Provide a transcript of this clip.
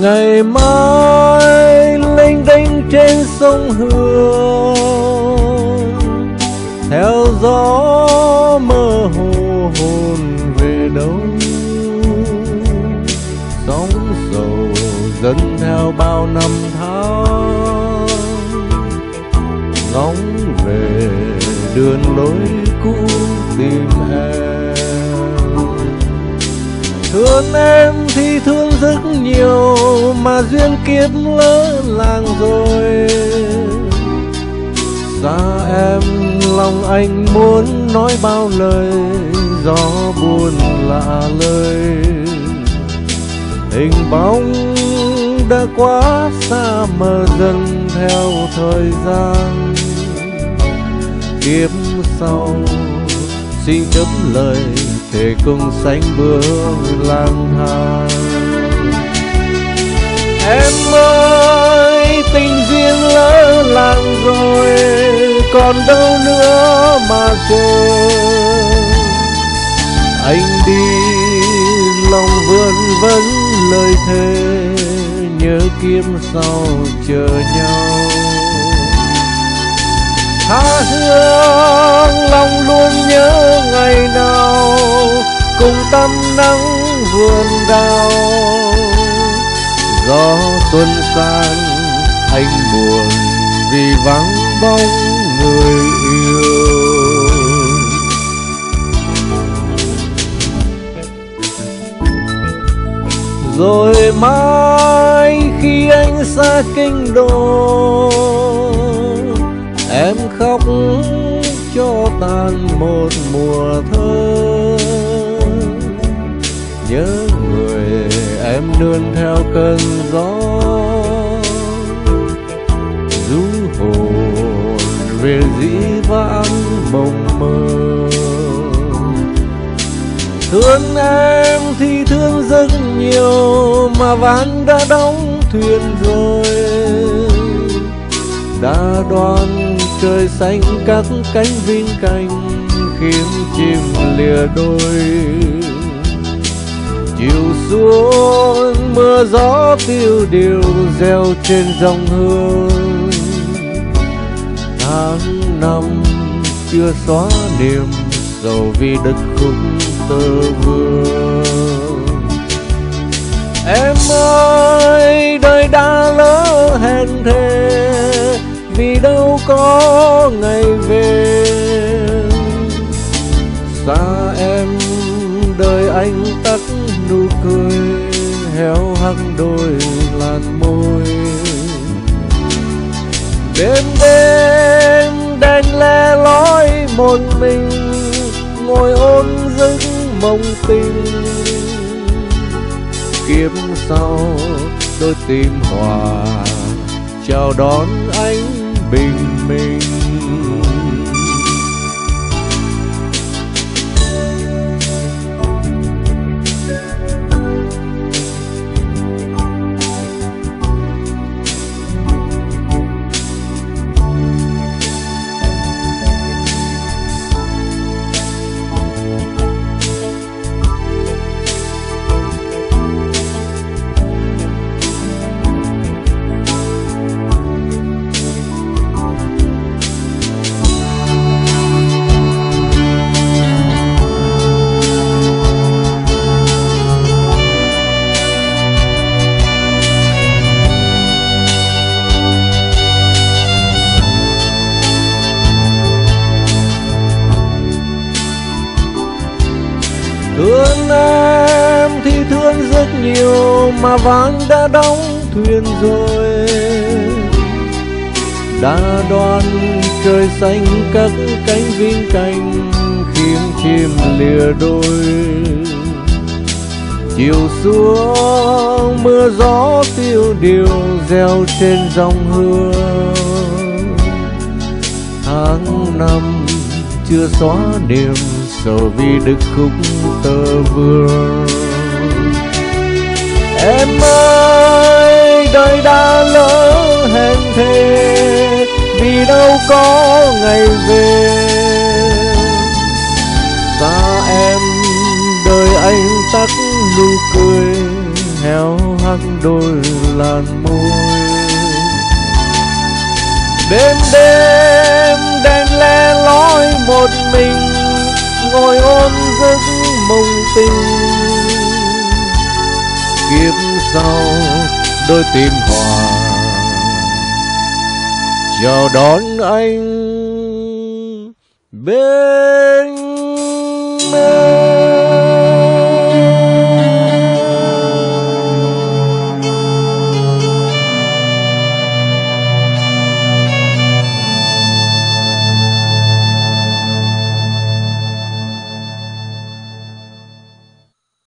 Ngày mai lênh đênh trên sông Hương, theo gió mơ hồ hồn về đâu. Sóng dầu dẫn theo bao năm tháng, ngóng về đường lối cũ tìm em. Thương em thì thương rất nhiều, mà duyên kiếp lỡ làng rồi. Xa em lòng anh muốn nói bao lời, gió buồn lạ lời. Hình bóng đã quá xa mờ dần theo thời gian. Kiếp sau xin chấp lời thề cùng sánh bước lang thang. Em ơi tình duyên lỡ làng rồi, còn đâu nữa mà chờ. Anh đi lòng vươn vấn lời thề, nhớ kiếp sau chờ nhau. Tha hương lòng luôn nhớ ngày nào, cùng tâm nắng vườn đào. Gió xuân sang anh buồn vì vắng bóng người yêu. Rồi mai khi anh xa kinh đô, em khóc cho tàn một mùa thơ. Nhớ người em nương theo cơn gió, du hồn về dĩ vãng mộng mơ. Thương em thì thương rất nhiều, mà ván đã đóng thuyền rồi. Đã đoán trời xanh các cánh viên cành, khiến chim lìa đôi. Chiều xuống mưa gió tiêu điều reo trên dòng hương. Tháng năm chưa xóa niềm sầu vì đất khúc tơ vương. Em ơi đời đã lỡ hẹn thề, vì đâu có ngày về. Xa em đời anh tắt nụ cười, héo hắt đôi làn môi. Đêm đêm đèn le lói một mình, ngồi ôn giấc mộng tình. Kiếp sau đôi tim hòa chào đón anh bình minh. Thương em thì thương rất nhiều, mà ván đã đóng thuyền rồi. Đã đoán trời xanh các cánh viên cành, khiến chim lìa đôi. Chiều xuống mưa gió tiêu điều reo trên dòng hương. Tháng năm chưa xóa niềm sầu vì đức khúc tơ vương. Em ơi đời đã lỡ hẹn thề, vì đâu có ngày về. Xa em đời anh tắt nụ cười, héo hắt khác đôi làn môi. Đêm đêm đèn le lói một mình, ngồi ôm giấc mộng tình. Kiếp sau đôi tim hòa chào đón anh bên